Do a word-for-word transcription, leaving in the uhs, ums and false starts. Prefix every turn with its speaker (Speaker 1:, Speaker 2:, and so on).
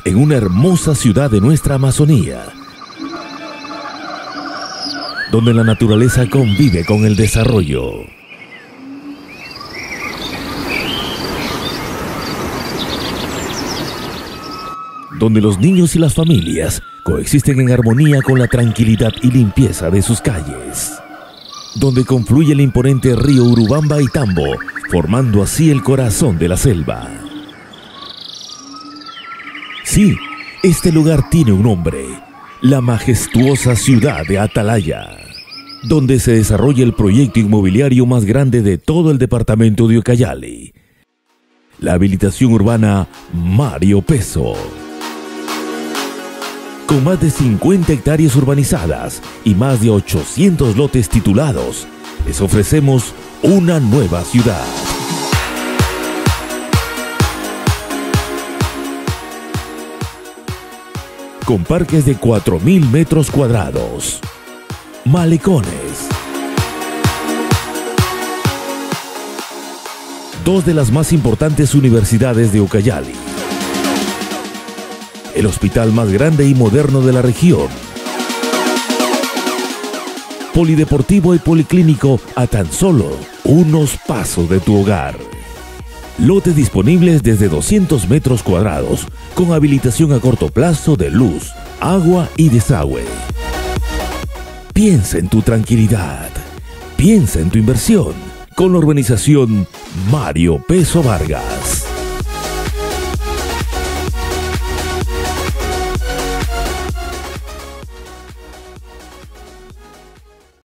Speaker 1: en una hermosa ciudad de nuestra Amazonía, donde la naturaleza convive con el desarrollo. Donde los niños y las familias coexisten en armonía con la tranquilidad y limpieza de sus calles. Donde confluye el imponente río Urubamba y Tambo, formando así el corazón de la selva. Sí, este lugar tiene un nombre: la majestuosa ciudad de Atalaya, donde se desarrolla el proyecto inmobiliario más grande de todo el departamento de Ucayali, la habilitación urbana Mario Peso. Con más de cincuenta hectáreas urbanizadas y más de ochocientos lotes titulados, les ofrecemos una nueva ciudad. Con parques de cuatro mil metros cuadrados, malecones, dos de las más importantes universidades de Ucayali, el hospital más grande y moderno de la región, polideportivo y policlínico a tan solo unos pasos de tu hogar. Lotes disponibles desde doscientos metros cuadrados, con habilitación a corto plazo de luz, agua y desagüe. Piensa en tu tranquilidad, piensa en tu inversión, con la urbanización Mario Peso Vargas.